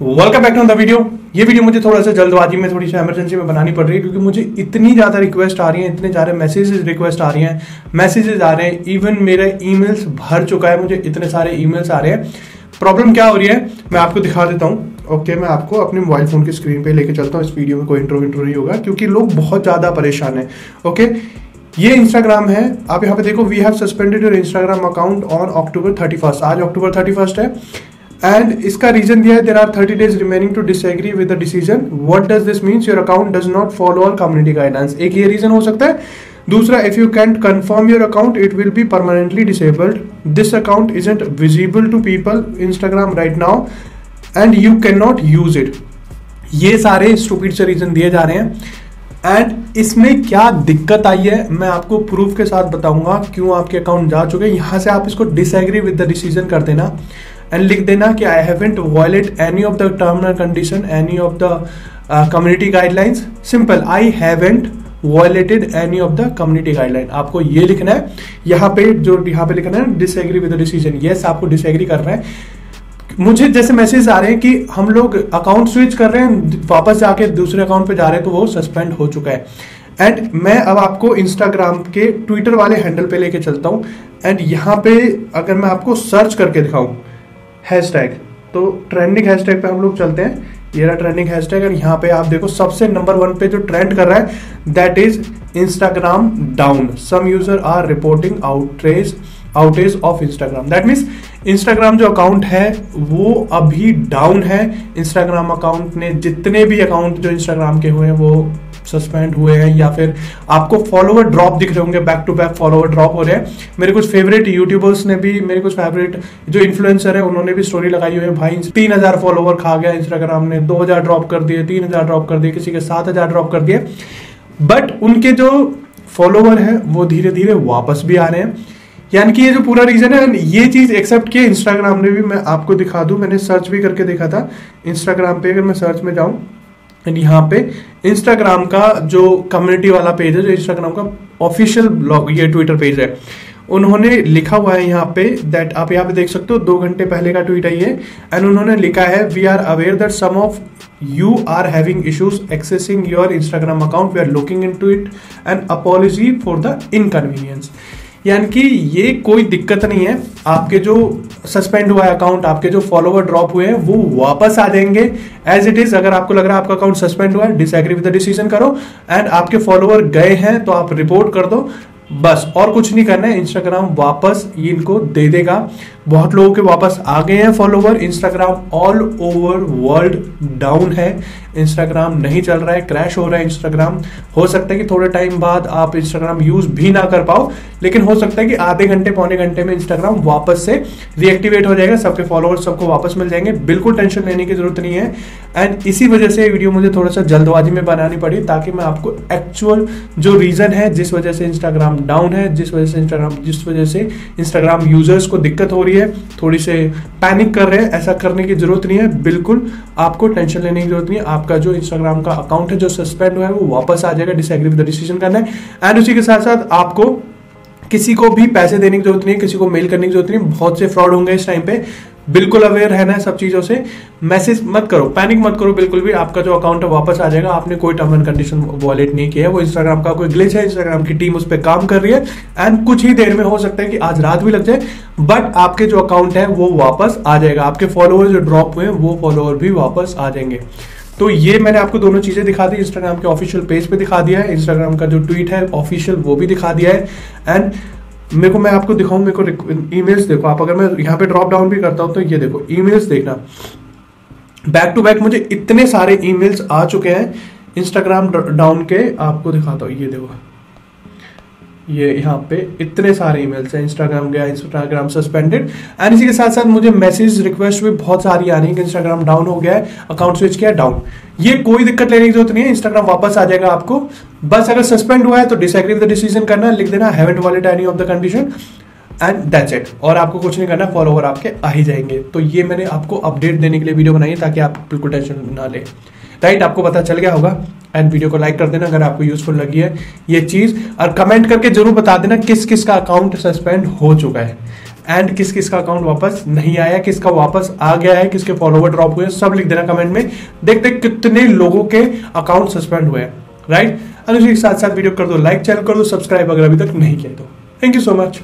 Welcome back to the video. ये video मुझे थोड़ा सा जल्दबाजी में, थोड़ी सी इमरजेंसी में बनानी पड़ रही है क्योंकि मुझे इतनी ज़्यादा रिक्वेस्ट आ रही हैं, इतने सारे मैसेजेस रिक्वेस्ट आ रही हैं, मैसेजेस आ रहे हैं, इवन मेरे ईमेल्स भर चुका है, मुझे इतने सारे ईमेल्स आ रहे हैं। प्रॉब्लम क्या हो रही है मैं आपको दिखा देता हूँ। ओके, मैं आपको अपने मोबाइल फोन की स्क्रीन पे लेके चलता हूँ। इस वीडियो में कोई इंट्रो नहीं होगा क्योंकि लोग बहुत ज़्यादा परेशान हैं। ओके, ये इंस्टाग्राम है, आप यहाँ पे देखो, we have suspended your Instagram account on October 31। आज अक्टूबर 31 है एंड इसका रीजन दिया है, there are 30 days remaining to disagree with the decision. What does this means? Your account does not follow all community guidelines. एक ये रीजन हो सकता है। दूसरा, if you can't confirm your account it will be permanently disabled. This account isn't visible to people Instagram right now and you can not use it. ये सारे stupid से रीजन दिए जा रहे हैं एंड इसमें क्या दिक्कत आई है मैं आपको प्रूफ के साथ बताऊंगा क्यों आपके अकाउंट जा चुके हैं। यहां से आप इसको डिसएग्री विद द डिसीजन कर देना एंड लिख देना कि I haven't violate any of the term and condition, any of the community guidelines. Simple, I haven't violated any of the community guideline. आपको ये लिखना है, यहाँ पे लिखना है disagree with the decision. Yes, आपको डिसएग्री करना है। मुझे जैसे मैसेज आ रहे हैं कि हम लोग अकाउंट स्विच कर रहे हैं, वापस जाके दूसरे अकाउंट पे जा रहे हैं, तो वो सस्पेंड हो चुका है। एंड मैं अब आपको इंस्टाग्राम के ट्विटर वाले हैंडल पे लेके चलता हूं एंड यहाँ पे अगर मैं आपको सर्च करके दिखाऊं हैशटैग, तो ट्रेंडिंग हैशटैग पे हम लोग चलते हैं। ये रहा ट्रेंडिंग हैशटैग और यहाँ पे आप देखो सबसे नंबर 1 पे जो ट्रेंड कर रहा है that is Instagram down. Some user are reporting outage of Instagram. That means Instagram जो अकाउंट है वो अभी डाउन है। इंस्टाग्राम अकाउंट ने जितने भी अकाउंट जो इंस्टाग्राम के हुए हैं वो सस्पेंड हुए हैं, या फिर आपको फॉलोवर ड्रॉप दिख रहे होंगे, back to back follower drop हो रहे हैं। मेरे कुछ फेवरेट यूट्यूबर्स ने भी, मेरे कुछ फेवरेट जो इन्फ्लुएंसर है उन्होंने भी स्टोरी लगाई हुई है, भाई 3000 फॉलोवर खा गया इंस्टाग्राम ने, 2000 ड्रॉप कर दिए, 3000 ड्रॉप कर दिए, किसी के 7000 ड्रॉप कर दिए। बट उनके जो फॉलोवर है वो धीरे धीरे वापस भी आ रहे हैं। यानी कि ये जो पूरा रीजन है, ये चीज एक्सेप्ट किया इंस्टाग्राम ने भी। मैं आपको दिखा दूं, मैंने सर्च भी करके देखा था इंस्टाग्राम पे। अगर मैं सर्च में जाऊं एंड यहाँ पे इंस्टाग्राम का जो कम्युनिटी वाला पेज है, जो इंस्टाग्राम का ऑफिशियल ब्लॉग, ये ट्विटर पेज है, उन्होंने लिखा हुआ है यहाँ पे दैट आप यहाँ पे देख सकते हो, 2 घंटे पहले का ट्वीट है ये। एंड उन्होंने लिखा है, we are aware that some of you are having issues accessing your Instagram account, we are looking into it and apology for the inconvenience. यानी कि ये कोई दिक्कत नहीं है, आपके जो सस्पेंड हुआ है अकाउंट, आपके जो फॉलोवर ड्रॉप हुए हैं वो वापस आ जाएंगे एज इट इज। अगर आपको लग रहा है आपका अकाउंट सस्पेंड हुआ है, डिसएग्री विद द डिसीजन करो एंड आपके फॉलोवर गए हैं तो आप रिपोर्ट कर दो, बस और कुछ नहीं करना है। इंस्टाग्राम वापस इनको दे देगा। बहुत लोगों के वापस आ गए हैं follower. Instagram all over world down है, इंस्टाग्राम नहीं चल रहा है, क्रैश हो रहा है इंस्टाग्राम। हो सकता है कि थोड़े टाइम बाद आप इंस्टाग्राम यूज भी ना कर पाओ, लेकिन हो सकता है कि आधे घंटे पौने घंटे में इंस्टाग्राम वापस से रीएक्टिवेट हो जाएगा, सबके फॉलोवर्स सबको वापस मिल जाएंगे। बिल्कुल टेंशन लेने की जरूरत नहीं है। एंड इसी वजह से वीडियो मुझे थोड़ा सा जल्दबाजी में बनानी पड़ी ताकि मैं आपको एक्चुअल जो रीजन है जिस वजह से इंस्टाग्राम डाउन है, जिस वजह से इंस्टाग्राम यूजर्स को दिक्कत हो रही है, थोड़ी से पैनिक कर रहे हैं, ऐसा करने की जरूरत नहीं है। बिल्कुल आपको टेंशन लेने की जरूरत नहीं है। आपका जो इंस्टाग्राम का अकाउंट है जो सस्पेंड हुआ है वो वापस आ जाएगा, डिसएग्री विद द डिसीजन करना है। एंड उसी के साथ साथ आपको किसी को भी पैसे देने की जरूरत नहीं है, किसी को मेल करने की जरूरत नहीं। बहुत से फ्रॉड होंगे इस टाइम पे, बिल्कुल अवेयर रहना है सब चीजों से। मैसेज मत करो, पैनिक मत करो बिल्कुल भी। आपका जो अकाउंट है वापस आ जाएगा। आपने कोई टर्म एंड कंडीशन वॉलेट नहीं किया है, वो इंस्टाग्राम का कोई ग्लिच है, इंस्टाग्राम की टीम उस पर काम कर रही है एंड कुछ ही देर में, हो सकता है कि आज रात भी लग जाए, बट आपके जो अकाउंट है वो वापस आ जाएगा। आपके फॉलोअर जो ड्रॉप हुए हैं वो फॉलोअर भी वापस आ जाएंगे। तो ये मैंने आपको दोनों चीजें दिखा दी, इंस्टाग्राम के ऑफिशियल पेज पे दिखा दिया है, इंस्टाग्राम का जो ट्वीट है ऑफिशियल वो भी दिखा दिया है। एंड मैं आपको दिखाऊं, मेरे को ईमेल्स देखो आप, अगर मैं यहाँ पे ड्रॉप डाउन भी करता हूं तो ये देखो ईमेल्स देखना, बैक टू बैक मुझे इतने सारे ईमेल्स आ चुके हैं इंस्टाग्राम डाउन के। आपको दिखाता हूँ, ये देखो, ये यहाँ पे इतने सारे ईमेल्स हैं। इंस्टाग्राम गया, इंस्टाग्राम सस्पेंडेड। एंड इसी के साथ साथ मुझे मैसेज रिक्वेस्ट भी बहुत सारी आ रही है कि इंस्टाग्राम डाउन हो गया है, अकाउंट स्विच किया डाउन। ये कोई दिक्कत लेने की जरूरत नहीं है, इंस्टाग्राम वापस आ जाएगा आपको। बस अगर सस्पेंड हुआ है तो डिसएग्री विद द डिसीजन करना है, लिख देना haven't violated any of the condition and that's it. और आपको कुछ नहीं करना, फॉलोवर आपके आ ही जाएंगे। तो ये मैंने आपको अपडेट देने के लिए वीडियो बनाई है ताकि आप बिल्कुल टेंशन ना ले। राइट, आपको पता चल गया होगा। एंड वीडियो को लाइक कर देना अगर आपको यूजफुल लगी है ये चीज, और कमेंट करके जरूर बता देना किस किस का अकाउंट सस्पेंड हो चुका है। एंड किस किस का अकाउंट वापस नहीं आया, किसका वापस आ गया है, किसके फॉलोवर ड्रॉप हुए, सब लिख देना कमेंट में। देखते कितने लोगों के अकाउंट सस्पेंड हुए हैं, राइट। और उसी के साथ साथ वीडियो कर दो लाइक, चैनल कर दो सब्सक्राइब अगर अभी तक नहीं किया तो। Thank you so much.